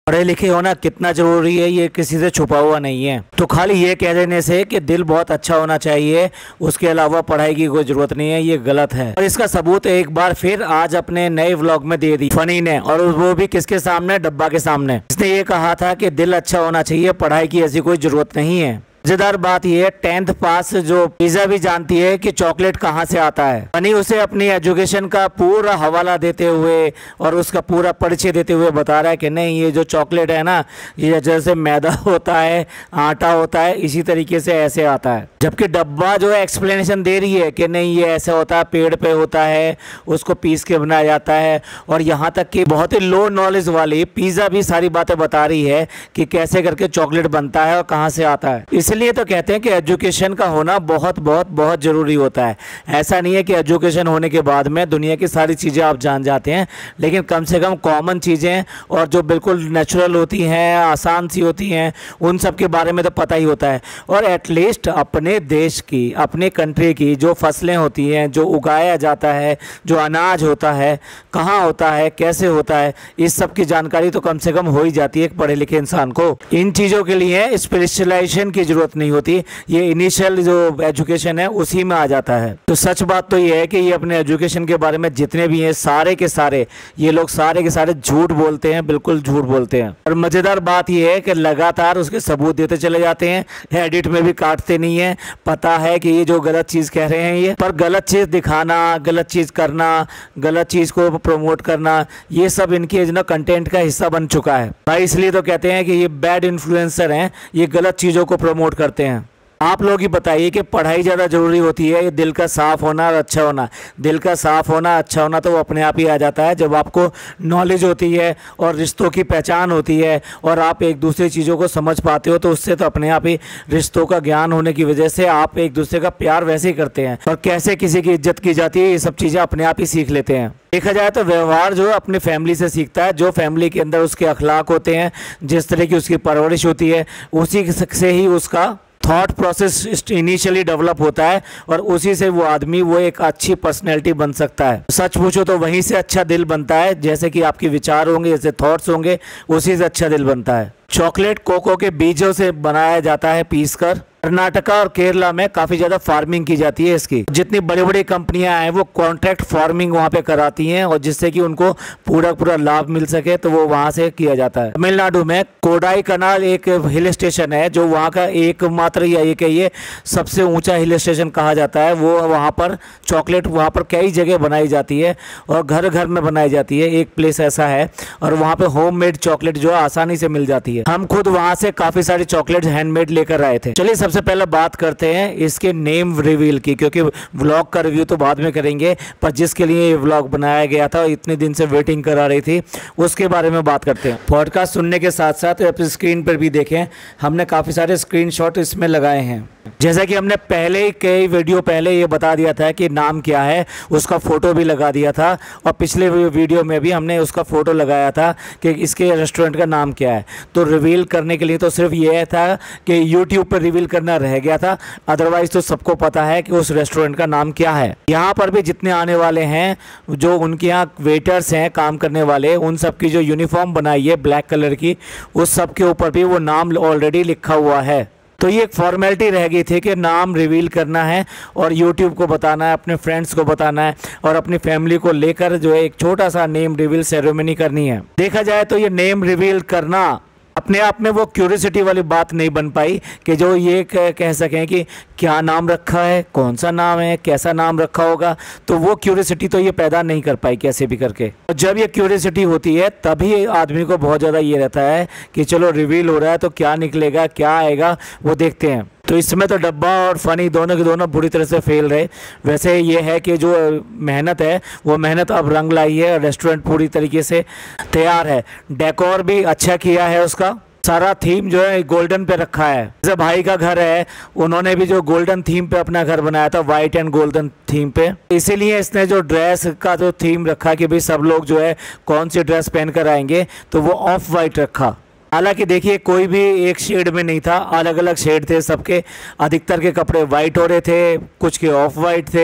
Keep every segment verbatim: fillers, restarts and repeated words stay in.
पढ़े लिखे होना कितना जरूरी है ये किसी से छुपा हुआ नहीं है। तो खाली ये कह देने से कि दिल बहुत अच्छा होना चाहिए उसके अलावा पढ़ाई की कोई जरूरत नहीं है, ये गलत है। और इसका सबूत एक बार फिर आज अपने नए व्लॉग में दे दी फनी ने, और वो भी किसके सामने, डब्बा के सामने। इसने ये कहा था कि दिल अच्छा होना चाहिए, पढ़ाई की ऐसी कोई जरूरत नहीं है। मजेदार बात यह है, टेंथ पास जो पिज़्ज़ा भी जानती है कि चॉकलेट कहाँ से आता है। फनी उसे अपनी एजुकेशन का पूरा हवाला देते हुए और उसका पूरा परिचय देते हुए बता रहा है कि नहीं, ये जो चॉकलेट है ना, ये जैसे मैदा होता है, आटा होता है, इसी तरीके से ऐसे आता है। जबकि डब्बा जो है एक्सप्लेनेशन दे रही है कि नहीं, ये ऐसे होता है, पेड़ पे होता है, उसको पीस के बनाया जाता है। और यहाँ तक कि बहुत ही लो नॉलेज वाली पिज़्ज़ा भी सारी बातें बता रही है कि कैसे करके चॉकलेट बनता है और कहाँ से आता है। इसलिए तो कहते हैं कि एजुकेशन का होना बहुत बहुत बहुत ज़रूरी होता है। ऐसा नहीं है कि एजुकेशन होने के बाद में दुनिया की सारी चीज़ें आप जान जाते हैं, लेकिन कम से कम कॉमन चीज़ें और जो बिल्कुल नेचुरल होती हैं, आसान सी होती हैं, उन सब के बारे में तो पता ही होता है। और एटलीस्ट अपने देश की, अपने कंट्री की जो फसलें होती हैं, जो उगाया जाता है, जो अनाज होता है, कहाँ होता है, कैसे होता है, इस सब की जानकारी तो कम से कम हो ही जाती है एक पढ़े लिखे इंसान को। इन चीज़ों के लिए स्पेशलाइजेशन की जरूरत नहीं होती, ये इनिशियल जो एजुकेशन है उसी में आ जाता है। तो सच बात तो ये है कि ये अपने एजुकेशन के बारे में जितने भी हैं सारे के सारे ये लोग सारे के सारे झूठ बोलते हैं, बिल्कुल झूठ बोलते हैं। और मजेदार बात ये है कि लगातार उसके सबूत देते चले जाते हैं, एडिट में भी काटते नहीं है। पता है कि ये जो गलत चीज़ कह रहे हैं ये, पर गलत चीज़ दिखाना, गलत चीज़ करना, गलत चीज़ को प्रमोट करना, ये सब इनके ना कंटेंट का हिस्सा बन चुका है भाई। इसलिए तो कहते हैं कि ये बैड इन्फ्लुएंसर हैं, ये गलत चीज़ों को प्रमोट करते हैं। आप लोग ही बताइए कि पढ़ाई ज़्यादा ज़रूरी होती है, ये दिल का साफ़ होना और अच्छा होना। दिल का साफ़ होना, अच्छा होना तो वो अपने आप ही आ जाता है जब आपको नॉलेज होती है और रिश्तों की पहचान होती है और आप एक दूसरे चीज़ों को समझ पाते हो, तो उससे तो अपने आप ही रिश्तों का ज्ञान होने की वजह से आप एक दूसरे का प्यार वैसे ही करते हैं। और कैसे किसी की इज्जत की जाती है, ये सब चीज़ें अपने आप ही सीख लेते हैं। देखा जाए तो व्यवहार जो है अपनी फैमिली से सीखता है, जो फैमिली के अंदर उसके अखलाक होते हैं, जिस तरह की उसकी परवरिश होती है, उसी से ही उसका थॉट प्रोसेस इनिशियली डेवलप होता है और उसी से वो आदमी वो एक अच्छी पर्सनैलिटी बन सकता है। सच पूछो तो वहीं से अच्छा दिल बनता है, जैसे कि आपके विचार होंगे, जैसे थॉट्स होंगे, उसी से अच्छा दिल बनता है। चॉकलेट कोको के बीजों से बनाया जाता है पीसकर। कर्नाटका और केरला में काफ़ी ज़्यादा फार्मिंग की जाती है इसकी। जितनी बड़ी बड़ी कंपनियां हैं वो कॉन्ट्रैक्ट फार्मिंग वहाँ पे कराती हैं और जिससे कि उनको पूरा पूरा लाभ मिल सके, तो वो वहाँ से किया जाता है। तमिलनाडु में कोडाई कनाल एक हिल स्टेशन है जो वहाँ का एकमात्र या एक ये सबसे ऊंचा हिल स्टेशन कहा जाता है। वो वहाँ पर चॉकलेट वहाँ पर कई जगह बनाई जाती है और घर घर में बनाई जाती है। एक प्लेस ऐसा है और वहाँ पे होम मेड चॉकलेट जो है आसानी से मिल जाती है। हम खुद वहाँ से काफ़ी सारी चॉकलेट हैंडमेड लेकर आए थे। चलिए सबसे पहले बात करते हैं इसके नेम रिवील की, क्योंकि व्लॉग का रिव्यू तो बाद में करेंगे, पर जिसके लिए ये व्लॉग बनाया गया था, इतने दिन से वेटिंग करा रही थी, उसके बारे में बात करते हैं। पॉडकास्ट सुनने के साथ साथ आप स्क्रीन पर भी देखें, हमने काफ़ी सारे स्क्रीनशॉट इसमें लगाए हैं। जैसा कि हमने पहले कई वीडियो पहले ये बता दिया था कि नाम क्या है, उसका फ़ोटो भी लगा दिया था, और पिछले वीडियो में भी हमने उसका फ़ोटो लगाया था कि इसके रेस्टोरेंट का नाम क्या है। तो रिवील करने के लिए तो सिर्फ ये था कि यूट्यूब पर रिवील करना रह गया था, अदरवाइज़ तो सबको पता है कि उस रेस्टोरेंट का नाम क्या है। यहाँ पर भी जितने आने वाले हैं, जो उनके यहाँ वेटर्स हैं काम करने वाले, उन सब की जो यूनिफॉर्म बनाई है ब्लैक कलर की, उस सब के ऊपर भी वो नाम ऑलरेडी लिखा हुआ है। तो ये एक फॉर्मेलिटी रह गई थी कि नाम रिवील करना है और यूट्यूब को बताना है, अपने फ्रेंड्स को बताना है और अपनी फैमिली को लेकर जो है एक छोटा सा नेम रिवील सेरेमनी करनी है। देखा जाए तो ये नेम रिवील करना अपने आप में वो क्यूरियोसिटी वाली बात नहीं बन पाई कि जो ये कह सकें कि क्या नाम रखा है, कौन सा नाम है, कैसा नाम रखा होगा। तो वो क्यूरियोसिटी तो ये पैदा नहीं कर पाई कैसे भी करके। और जब ये क्यूरियोसिटी होती है तभी आदमी को बहुत ज़्यादा ये रहता है कि चलो रिवील हो रहा है तो क्या निकलेगा, क्या आएगा, वो देखते हैं। तो इसमें तो डब्बा और फनी दोनों के दोनों बुरी तरह से फेल रहे। वैसे ये है कि जो मेहनत है वो मेहनत अब रंग लाई है, रेस्टोरेंट पूरी तरीके से तैयार है, डेकोर भी अच्छा किया है, उसका सारा थीम जो है गोल्डन पे रखा है। जैसे भाई का घर है, उन्होंने भी जो गोल्डन थीम पे अपना घर बनाया था, वाइट एंड गोल्डन थीम पे, इसीलिए इसने जो ड्रेस का जो थीम रखा कि भाई सब लोग जो है कौन सी ड्रेस पहन कर आएंगे, तो वो ऑफ वाइट रखा। हालांकि देखिए कोई भी एक शेड में नहीं था, अलग अलग शेड थे सबके। अधिकतर के कपड़े वाइट हो रहे थे, कुछ के ऑफ वाइट थे,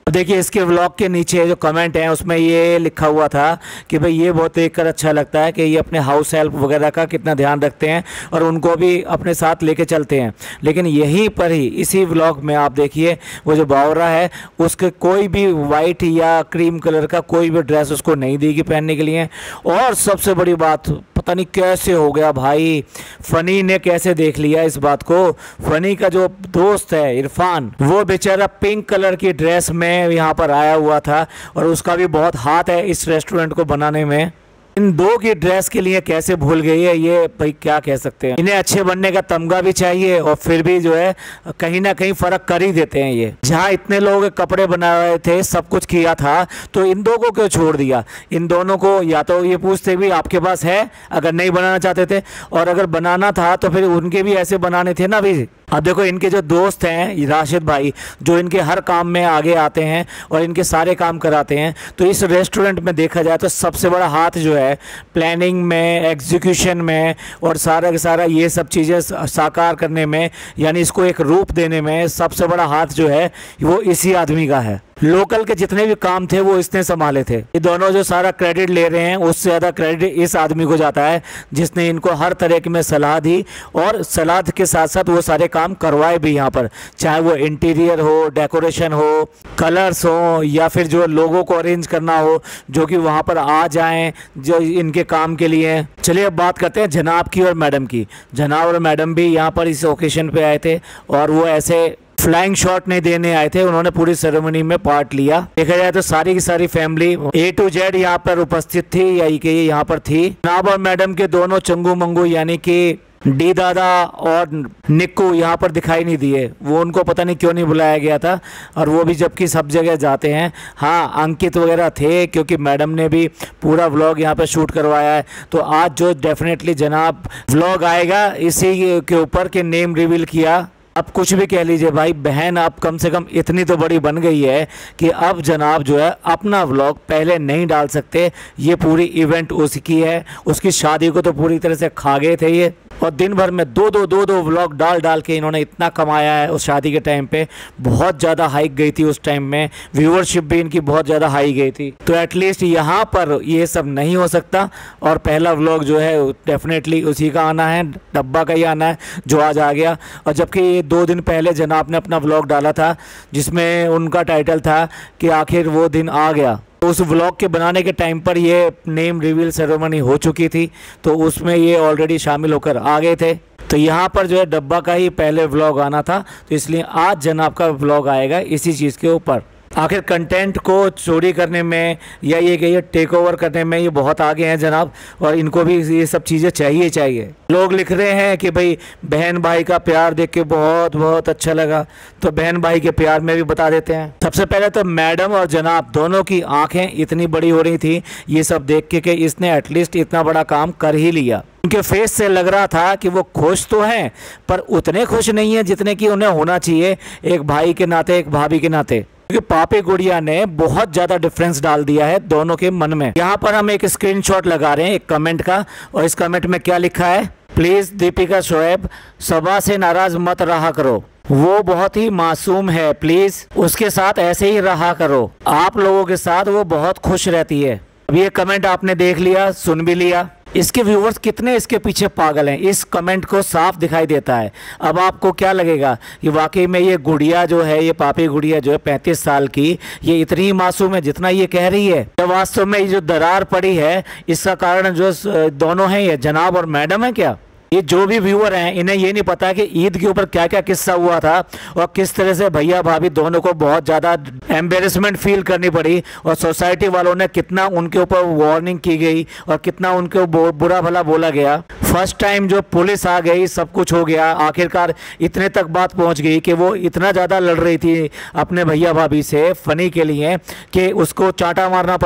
देखिए इसके व्लॉग के नीचे जो कमेंट है उसमें ये लिखा हुआ था कि भाई ये बहुत देखकर अच्छा लगता है कि ये अपने हाउस हेल्प वगैरह का कितना ध्यान रखते हैं और उनको भी अपने साथ लेके चलते हैं। लेकिन यहीं पर ही इसी व्लॉग में आप देखिए वो जो बावरा है उसके कोई भी वाइट या क्रीम कलर का कोई भी ड्रेस उसको नहीं देगी पहनने के लिए। और सबसे बड़ी बात, पता नहीं कैसे हो गया भाई, फ़नी ने कैसे देख लिया इस बात को। फ़नी का जो दोस्त है इरफान, वो बेचारा पिंक कलर की ड्रेस में यहाँ पर आया हुआ था और उसका भी बहुत हाथ है इस रेस्टोरेंट को बनाने में। इन दो की ड्रेस के लिए कैसे भूल गई है ये भाई क्या कह सकते हैं। इन्हें अच्छे बनने का तमगा भी चाहिए और फिर भी जो है कहीं ना कहीं फ़र्क कर ही देते हैं ये। जहाँ इतने लोगों के कपड़े बनाए थे, सब कुछ किया था, तो इन दो को क्यों छोड़ दिया। इन दोनों को या तो ये पूछते भी आपके पास है अगर नहीं बनाना चाहते थे, और अगर बनाना था तो फिर उनके भी ऐसे बनाने थे ना भी। अब देखो इनके जो दोस्त हैं राशिद भाई, जो इनके हर काम में आगे आते हैं और इनके सारे काम कराते हैं, तो इस रेस्टोरेंट में देखा जाए तो सबसे बड़ा हाथ जो है प्लानिंग में, एग्जीक्यूशन में और सारा का सारा ये सब चीज़ें साकार करने में, यानी इसको एक रूप देने में सबसे बड़ा हाथ जो है वो इसी आदमी का है। लोकल के जितने भी काम थे वो इसने संभाले थे। ये दोनों जो सारा क्रेडिट ले रहे हैं उससे ज़्यादा क्रेडिट इस आदमी को जाता है जिसने इनको हर तरह की में सलाह दी और सलाह के साथ साथ वो सारे काम करवाए भी यहाँ पर, चाहे वो इंटीरियर हो, डेकोरेशन हो, कलर्स हो या फिर जो लोगों को अरेंज करना हो जो कि वहाँ पर आ जाएं जो इनके काम के लिए। चलिए अब बात करते हैं जनाब की और मैडम की। जनाब और मैडम भी यहाँ पर इस ओकेशन पे आए थे और वो ऐसे फ्लाइंग शॉट नहीं देने आए थे, उन्होंने पूरी सेरेमनी में पार्ट लिया। देखा जाए तो सारी की सारी फैमिली ए टू जेड यहाँ पर उपस्थित थी या कि यहाँ पर थी। जनाब और मैडम के दोनों चंगू मंगू यानी कि डी दादा और निक्कू यहाँ पर दिखाई नहीं दिए। वो उनको पता नहीं क्यों नहीं बुलाया गया था, और वो भी जबकि सब जगह जाते हैं। हाँ अंकित वगैरह थे क्योंकि मैडम ने भी पूरा व्लॉग यहाँ पे शूट करवाया है। तो आज जो डेफिनेटली जनाब व्लॉग आएगा इसी के ऊपर के नेम रिवील किया। अब कुछ भी कह लीजिए भाई, बहन आप कम से कम इतनी तो बड़ी बन गई है कि अब जनाब जो है अपना व्लॉग पहले नहीं डाल सकते। ये पूरी इवेंट उसकी है, उसकी शादी को तो पूरी तरह से खा गए थे ये, और दिन भर में दो दो दो दो व्लॉग डाल डाल के इन्होंने इतना कमाया है। उस शादी के टाइम पे बहुत ज़्यादा हाइक गई थी, उस टाइम में व्यूअरशिप भी इनकी बहुत ज़्यादा हाई गई थी। तो एटलीस्ट यहाँ पर ये सब नहीं हो सकता, और पहला व्लॉग जो है डेफिनेटली उसी का आना है, डब्बा का ही आना है जो आज आ गया। और जबकि ये दो दिन पहले जनाब ने अपना व्लॉग डाला था जिसमें उनका टाइटल था कि आखिर वो दिन आ गया। उस व्लॉग के बनाने के टाइम पर ये नेम रिवील सेरेमनी हो चुकी थी, तो उसमें ये ऑलरेडी शामिल होकर आ गए थे। तो यहाँ पर जो है डब्बा का ही पहले व्लॉग आना था, तो इसलिए आज जनाब का व्लॉग आएगा इसी चीज़ के ऊपर। आखिर कंटेंट को चोरी करने में या ये कि ये टेक ओवर करने में ये बहुत आगे हैं जनाब, और इनको भी ये सब चीज़ें चाहिए चाहिए। लोग लिख रहे हैं कि भाई बहन भाई का प्यार देख के बहुत बहुत अच्छा लगा, तो बहन भाई के प्यार में भी बता देते हैं। सबसे पहले तो मैडम और जनाब दोनों की आंखें इतनी बड़ी हो रही थी ये सब देख के कि इसने एटलीस्ट इतना बड़ा काम कर ही लिया। उनके फेस से लग रहा था कि वो खुश तो हैं पर उतने खुश नहीं हैं जितने कि उन्हें होना चाहिए एक भाई के नाते, एक भाभी के नाते। क्योंकि पापी गुड़िया ने बहुत ज़्यादा डिफरेंस डाल दिया है दोनों के मन में। यहाँ पर हम एक स्क्रीनशॉट लगा रहे हैं एक कमेंट का, और इस कमेंट में क्या लिखा है, प्लीज़ दीपिका शोएब सबा से नाराज़ मत रहा करो, वो बहुत ही मासूम है, प्लीज़ उसके साथ ऐसे ही रहा करो, आप लोगों के साथ वो बहुत खुश रहती है। अब ये कमेंट आपने देख लिया, सुन भी लिया। इसके व्यूवर्स कितने इसके पीछे पागल हैं, इस कमेंट को साफ दिखाई देता है। अब आपको क्या लगेगा कि वाकई में ये गुड़िया जो है, ये पापी गुड़िया जो है पैंतीस साल की, ये इतनी मासूम है जितना ये कह रही है? तो वास्तव में ये जो दरार पड़ी है इसका कारण जो दोनों हैं, ये जनाब और मैडम है क्या? ये जो भी व्यूअर हैं इन्हें ये नहीं पता कि ईद के ऊपर क्या क्या किस्सा हुआ था और किस तरह से भैया भाभी दोनों को बहुत ज़्यादा एम्बेरसमेंट फील करनी पड़ी, और सोसाइटी वालों ने कितना उनके ऊपर वार्निंग की गई और कितना उनके बुरा भला बोला गया। फर्स्ट टाइम जो पुलिस आ गई, सब कुछ हो गया, आखिरकार इतने तक बात पहुंच गई कि वो इतना ज़्यादा लड़ रही थी अपने भैया भाभी से फ़नी के लिए कि उसको चांटा मारना पड़ा।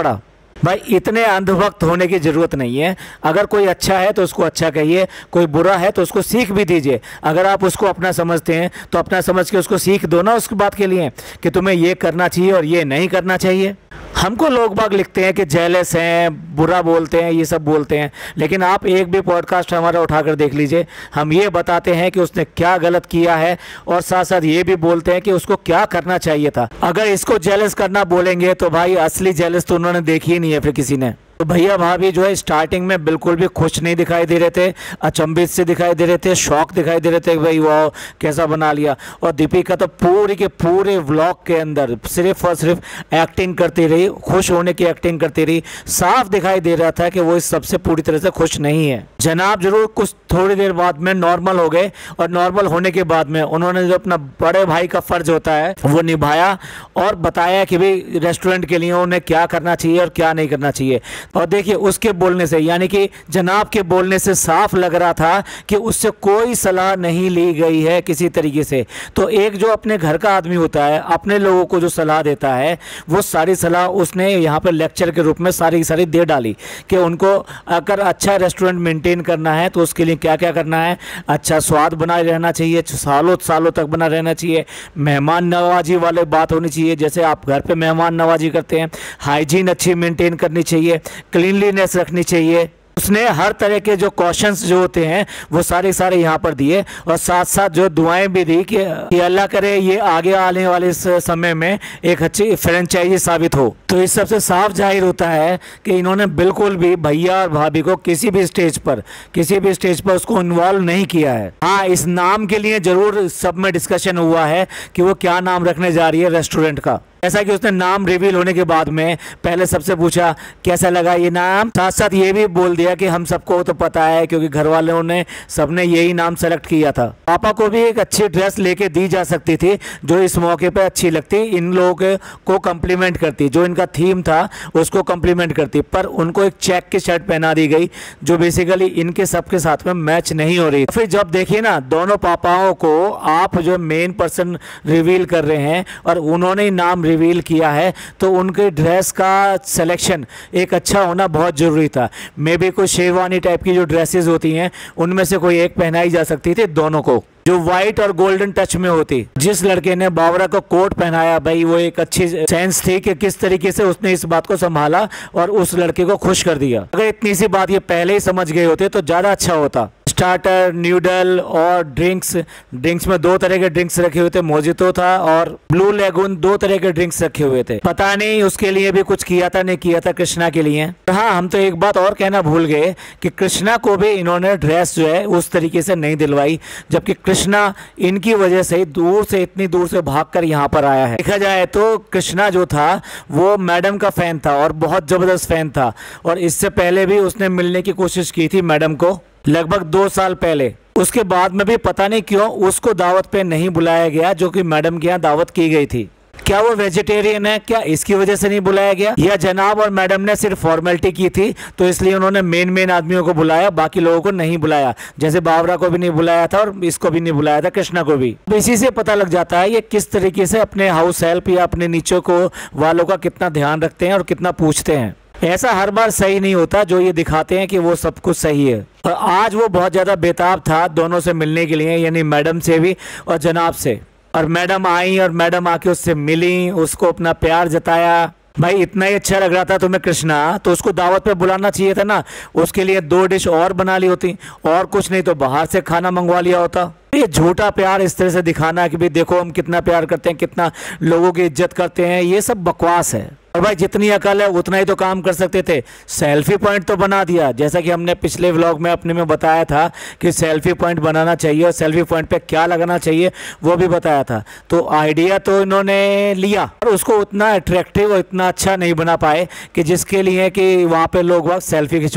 भाई इतने अंधभक्त होने की ज़रूरत नहीं है। अगर कोई अच्छा है तो उसको अच्छा कहिए, कोई बुरा है तो उसको सीख भी दीजिए। अगर आप उसको अपना समझते हैं तो अपना समझ के उसको सीख दो ना उस बात के लिए कि तुम्हें ये करना चाहिए और ये नहीं करना चाहिए। हमको लोग बाग लिखते हैं कि जेलस हैं, बुरा बोलते हैं, ये सब बोलते हैं, लेकिन आप एक भी पॉडकास्ट हमारा उठाकर देख लीजिए। हम ये बताते हैं कि उसने क्या गलत किया है और साथ साथ ये भी बोलते हैं कि उसको क्या करना चाहिए था। अगर इसको जेलस करना बोलेंगे तो भाई असली जेलस तो उन्होंने देखी ही नहीं है फिर किसी ने। तो भैया भाभी जो है स्टार्टिंग में बिल्कुल भी खुश नहीं दिखाई दे रहे थे, अचंभित से दिखाई दे रहे थे, शौक दिखाई दे रहे थे कि भाई वाह कैसा बना लिया। और दीपिका तो पूरी के पूरे व्लॉग के अंदर सिर्फ और सिर्फ एक्टिंग करती रही, खुश होने की एक्टिंग करती रही। साफ दिखाई दे रहा था कि वो इस सबसे पूरी तरह से खुश नहीं है। जनाब जरूर कुछ थोड़ी देर बाद में नॉर्मल हो गए और नॉर्मल होने के बाद में उन्होंने जो अपना बड़े भाई का फर्ज होता है वो निभाया और बताया कि भाई रेस्टोरेंट के लिए उन्हें क्या करना चाहिए और क्या नहीं करना चाहिए। और देखिए उसके बोलने से, यानी कि जनाब के बोलने से साफ लग रहा था कि उससे कोई सलाह नहीं ली गई है किसी तरीके से। तो एक जो अपने घर का आदमी होता है, अपने लोगों को जो सलाह देता है, वो सारी सलाह उसने यहाँ पर लेक्चर के रूप में सारी सारी दे डाली कि उनको अगर अच्छा रेस्टोरेंट मेंटेन करना है तो उसके लिए क्या क्या करना है। अच्छा स्वाद बनाए रहना चाहिए, सालों सालों तक बना रहना चाहिए, मेहमान नवाजी वाले बात होनी चाहिए, जैसे आप घर पे मेहमान नवाजी करते हैं। हाइजीन अच्छी मेंटेन करनी चाहिए, क्लीनलीनेस रखनी चाहिए। उसने हर तरह के जो क्वेश्चंस जो होते हैं वो सारे सारे यहाँ पर दिए और साथ साथ जो दुआएं भी दी कि, कि अल्लाह करे ये आगे आने वाले समय में एक अच्छी फ्रेंचाइजी साबित हो। तो इस सबसे साफ जाहिर होता है कि इन्होंने बिल्कुल भी भैया और भाभी को किसी भी स्टेज पर किसी भी स्टेज पर उसको इन्वॉल्व नहीं किया है। हाँ, इस नाम के लिए जरूर सब में डिस्कशन हुआ है कि वो क्या नाम रखने जा रही है रेस्टोरेंट का। ऐसा कि उसने नाम रिवील होने के बाद में पहले सबसे पूछा कैसा लगा ये नाम, साथ साथ ये भी बोल दिया कि हम सबको तो पता है क्योंकि घर वालों ने सबने यही नाम सेलेक्ट किया था। पापा को भी एक अच्छी ड्रेस लेके दी जा सकती थी जो इस मौके पे अच्छी लगती, इन लोगों को कम्प्लीमेंट करती, जो इनका थीम था उसको कम्प्लीमेंट करती, पर उनको एक चेक की शर्ट पहना दी गई जो बेसिकली इनके सबके साथ में मैच नहीं हो रही। फिर जब देखिए ना दोनों पापाओं को आप जो मेन पर्सन रिवील कर रहे हैं और उन्होंने नाम रिवील किया है तो उनके ड्रेस का सिलेक्शन एक अच्छा होना बहुत ज़रूरी था। मे बी कोई शेरवानी टाइप की जो ड्रेसेस होती हैं उनमें से कोई एक पहनाई जा सकती थी दोनों को, जो व्हाइट और गोल्डन टच में होती। जिस लड़के ने बावरा को कोट पहनाया भाई वो एक अच्छी सेंस थी कि किस तरीके से उसने इस बात को संभाला और उस लड़के को खुश कर दिया। अगर इतनी सी बात ये पहले ही समझ गए होते तो ज़्यादा अच्छा होता। स्टार्टर, न्यूडल और ड्रिंक्स ड्रिंक्स में दो तरह के ड्रिंक्स रखे हुए थे, मोजितो था और ब्लू लेगून, दो तरह के ड्रिंक्स रखे हुए थे। पता नहीं उसके लिए भी कुछ किया था नहीं किया था कृष्णा के लिए। हाँ, हम तो एक बात और कहना भूल गए कि कृष्णा को भी इन्होंने ड्रेस जो है उस तरीके से नहीं दिलवाई, जबकि कृष्णा इनकी वजह से दूर से इतनी दूर से भागकर यहाँ पर आया है। देखा जाए तो कृष्णा जो था वो मैडम का फैन था और बहुत जबरदस्त फैन था और इससे पहले भी उसने मिलने की कोशिश की थी मैडम को लगभग दो साल पहले। उसके बाद में भी पता नहीं क्यों उसको दावत पे नहीं बुलाया गया जो कि मैडम के यहाँ दावत की गई थी। क्या वो वेजिटेरियन है, क्या इसकी वजह से नहीं बुलाया गया, या जनाब और मैडम ने सिर्फ फॉर्मेलिटी की थी तो इसलिए उन्होंने मेन मेन आदमियों को बुलाया, बाकी लोगों को नहीं बुलाया। जैसे बावरा को भी नहीं बुलाया था और इसको भी नहीं बुलाया था, कृष्णा को भी। इसी से पता लग जाता है ये किस तरीके से अपने हाउस हेल्प या अपने नीचे को वालों का कितना ध्यान रखते हैं और कितना पूछते हैं। ऐसा हर बार सही नहीं होता जो ये दिखाते हैं कि वो सब कुछ सही है। और आज वो बहुत ज़्यादा बेताब था दोनों से मिलने के लिए, यानी मैडम से भी और जनाब से। और मैडम आई और मैडम आके उससे मिली, उसको अपना प्यार जताया। भाई इतना ही अच्छा लग रहा था तुम्हें कृष्णा तो उसको दावत पे बुलाना चाहिए था ना, उसके लिए दो डिश और बना ली होती, और कुछ नहीं तो बाहर से खाना मंगवा लिया होता। ये झूठा प्यार इस तरह से दिखाना कि भाई देखो हम कितना प्यार करते हैं, कितना लोगों की इज्जत करते हैं, ये सब बकवास है। और भाई जितनी अकल है उतना ही तो काम कर सकते थे। सेल्फी पॉइंट तो बना दिया, जैसा कि हमने पिछले व्लॉग में अपने में बताया था कि सेल्फी पॉइंट बनाना चाहिए और सेल्फी पॉइंट पे क्या लगाना चाहिए वो भी बताया था। तो आइडिया तो इन्होंने लिया और उसको उतना अट्रैक्टिव और इतना अच्छा नहीं बना पाए कि जिसके लिए कि वहाँ पे लोग वक्त सेल्फी खिंचवाएं।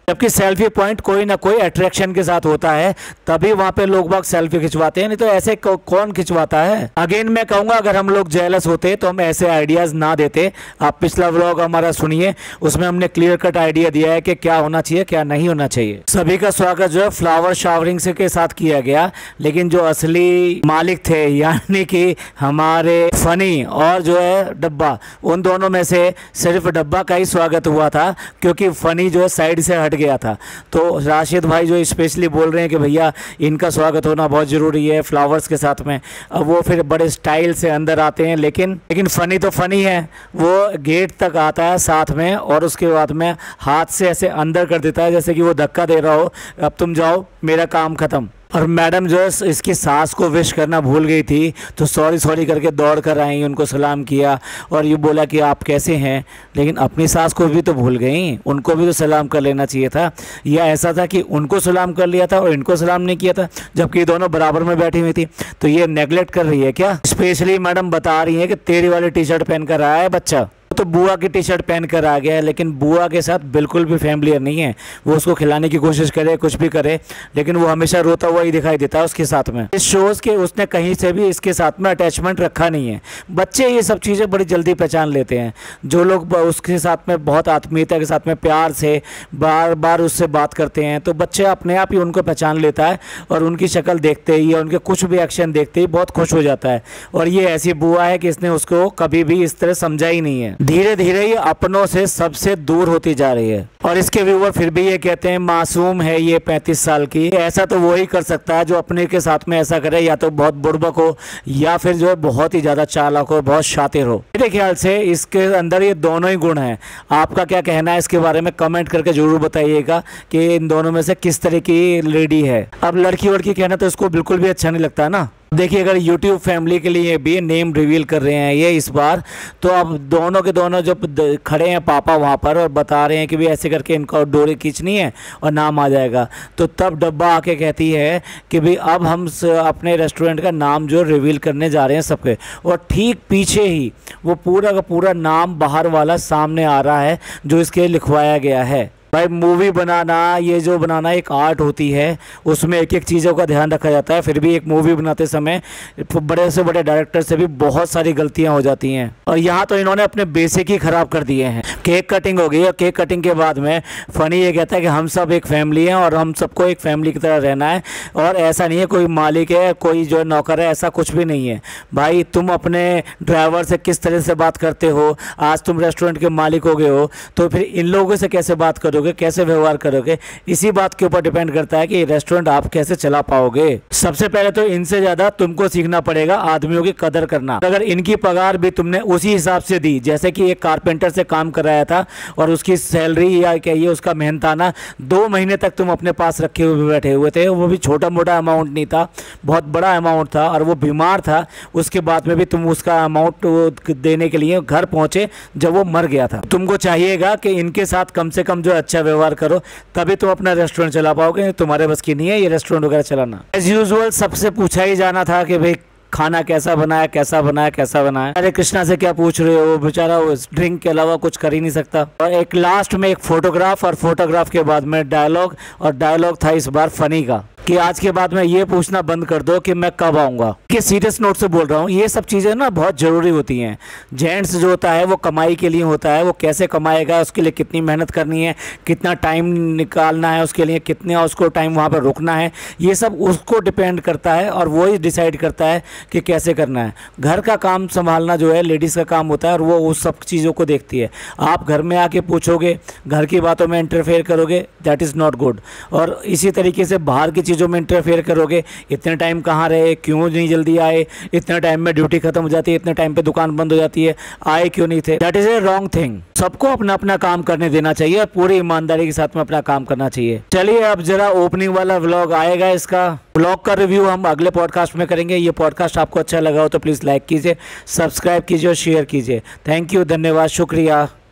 जबकि सेल्फी पॉइंट कोई ना कोई अट्रैक्शन के साथ होता है, तभी वहाँ पे लोग बाग सेल्फी खिंचवाते हैं, नहीं तो ऐसे कौन खिंचवाता है। अगेन मैं कहूँगा अगर हम लोग जेलस होते तो हम ऐसे आइडियाज़ ना देते। आप पिछला व्लॉग हमारा सुनिए, उसमें हमने क्लियर कट आइडिया दिया है कि क्या होना चाहिए क्या नहीं होना चाहिए। सभी का स्वागत जो है फ्लावर शावरिंग से के साथ किया गया, लेकिन जो असली मालिक थे यानी कि हमारे फनी और जो है डब्बा, उन दोनों में से सिर्फ डब्बा का ही स्वागत हुआ था, क्योंकि फनी जो है साइड से हट गया था। तो राशिद भाई जो स्पेशली बोल रहे हैं कि भैया इनका स्वागत होना बहुत ज़रूरी है फ्लावर्स के साथ में, अब वो फिर बड़े स्टाइल से अंदर आते हैं, लेकिन लेकिन फ़नी तो फ़नी है, वो गेट तक आता है साथ में और उसके बाद में हाथ से ऐसे अंदर कर देता है जैसे कि वो धक्का दे रहा हो, अब तुम जाओ मेरा काम ख़त्म। और मैडम जो है इसकी सास को विश करना भूल गई थी, तो सॉरी सॉरी करके दौड़ कर आई, उनको सलाम किया और ये बोला कि आप कैसे हैं, लेकिन अपनी सास को भी तो भूल गई, उनको भी तो सलाम कर लेना चाहिए था। या ऐसा था कि उनको सलाम कर लिया था और इनको सलाम नहीं किया था, जबकि दोनों बराबर में बैठी हुई थी। तो ये नेगलेक्ट कर रही है क्या? स्पेशली मैडम बता रही है कि तेरी वाली टी शर्ट पहन कर आया है बच्चा, तो बुआ की टी शर्ट पहन कर आ गया है, लेकिन बुआ के साथ बिल्कुल भी फैमिलियर नहीं है। वो उसको खिलाने की कोशिश करे, कुछ भी करे, लेकिन वो हमेशा रोता हुआ ही दिखाई देता है उसके साथ में। इस शोज़ के उसने कहीं से भी इसके साथ में अटैचमेंट रखा नहीं है। बच्चे ये सब चीज़ें बड़ी जल्दी पहचान लेते हैं। जो लोग उसके साथ में बहुत आत्मीयता के साथ में प्यार से बार बार उससे बात करते हैं, तो बच्चे अपने आप ही उनको पहचान लेता है और उनकी शक्ल देखते ही या उनके कुछ भी एक्शन देखते ही बहुत खुश हो जाता है। और ये ऐसी बुआ है कि इसने उसको कभी भी इस तरह समझा ही नहीं है। धीरे धीरे ये अपनों से सबसे दूर होती जा रही है और इसके व्यूअर फिर भी ये कहते हैं मासूम है ये पैंतीस साल की। ऐसा तो वो ही कर सकता है जो अपने के साथ में ऐसा करे, या तो बहुत बुड़बक हो या फिर जो है बहुत ही ज़्यादा चालाक हो, बहुत शातिर हो। मेरे ख्याल से इसके अंदर ये दोनों ही गुण हैं। आपका क्या कहना है इसके बारे में कमेंट करके जरूर बताइएगा कि इन दोनों में से किस तरह की लेडी है। अब लड़की वड़की कहना तो इसको बिल्कुल भी अच्छा नहीं लगता ना। देखिए अगर YouTube फैमिली के लिए भी नेम रिवील कर रहे हैं ये इस बार, तो अब दोनों के दोनों जो खड़े हैं पापा वहाँ पर और बता रहे हैं कि भी ऐसे करके इनको डोरी खींचनी है और नाम आ जाएगा, तो तब डब्बा आके कहती है कि भाई अब हम अपने रेस्टोरेंट का नाम जो रिवील करने जा रहे हैं सबके, और ठीक पीछे ही वो पूरा का पूरा नाम बाहर वाला सामने आ रहा है जो इसके लिखवाया गया है। भाई मूवी बनाना, ये जो बनाना एक आर्ट होती है, उसमें एक एक चीज़ों का ध्यान रखा जाता है। फिर भी एक मूवी बनाते समय बड़े से बड़े डायरेक्टर से भी बहुत सारी गलतियां हो जाती हैं, और यहाँ तो इन्होंने अपने बेसिक ही ख़राब कर दिए हैं। केक कटिंग हो गई और केक कटिंग के बाद में फ़नी ये कहता है कि हम सब एक फैमिली हैं और हम सबको एक फैमिली की तरह रहना है, और ऐसा नहीं है कोई मालिक है कोई जो नौकर है, ऐसा कुछ भी नहीं है। भाई तुम अपने ड्राइवर से किस तरह से बात करते हो, आज तुम रेस्टोरेंट के मालिक हो गए हो, तो फिर इन लोगों से कैसे बात करो, कैसे व्यवहार करोगे, इसी बात के ऊपर डिपेंड करता है कि रेस्टोरेंट आप कैसे चला पाओगे। सबसे पहले तो इनसे ज्यादा तुमको सीखना पड़ेगा आदमियों की कदर करना। अगर इनकी पगार भी तुमने उसी हिसाब से दी, जैसे कि एक कारपेंटर से काम कराया था और उसकी सैलरी या कहिए उसका मेहनताना दो महीने तक तुम अपने पास रखे हुए बैठे हुए थे, वो भी छोटा मोटा अमाउंट नहीं था, बहुत बड़ा अमाउंट था, और वो बीमार था, उसके बाद में भी तुम उसका अमाउंट देने के लिए घर पहुंचे जब वो मर गया था। तुमको चाहिएगा कि इनके साथ कम से कम जो अच्छा व्यवहार करो, तभी तुम अपना रेस्टोरेंट चला पाओगे। तुम्हारे बस की नहीं है ये रेस्टोरेंट वगैरह चलाना। एज यूजुअल सबसे पूछा ही जाना था कि भाई खाना कैसा बनाया कैसा बनाया कैसा बनाया। अरे कृष्णा से क्या पूछ रहे हो, वो बेचारा उस ड्रिंक के अलावा कुछ कर ही नहीं सकता। और एक लास्ट में एक फोटोग्राफ, और फोटोग्राफ के बाद में डायलॉग, और डायलॉग था इस बार फनी का कि आज के बाद में ये पूछना बंद कर दो कि मैं कब आऊँगा। कि सीरियस नोट से बोल रहा हूँ, ये सब चीज़ें ना बहुत ज़रूरी होती हैं। जेंट्स जो होता है वो कमाई के लिए होता है, वो कैसे कमाएगा, उसके लिए कितनी मेहनत करनी है, कितना टाइम निकालना है उसके लिए, कितना उसको टाइम वहाँ पर रुकना है, ये सब उसको डिपेंड करता है और वो ही डिसाइड करता है कि कैसे करना है। घर का काम संभालना जो है लेडीज़ का काम होता है और वो उस सब चीज़ों को देखती है। आप घर में आके पूछोगे, घर की बातों में इंटरफेयर करोगे, दैट इज़ नॉट गुड। और इसी तरीके से बाहर की चीज़ों में इंटरफेयर करोगे, इतने टाइम कहाँ रहे, क्यों नहीं जल्दी आए, इतने टाइम में ड्यूटी खत्म हो जाती है, इतने टाइम पे दुकान बंद हो जाती है, आए क्यों नहीं थे, that is a wrong thing. सबको अपना अपना काम करने देना चाहिए और पूरी ईमानदारी के साथ में अपना काम करना चाहिए। चलिए अब जरा ओपनिंग वाला व्लॉग आएगा, इसका व्लॉग का रिव्यू हम अगले पॉडकास्ट में करेंगे। ये पॉडकास्ट आपको अच्छा लगा हो तो प्लीज़ लाइक कीजिए, सब्सक्राइब कीजिए और शेयर कीजिए। थैंक यू, धन्यवाद, शुक्रिया।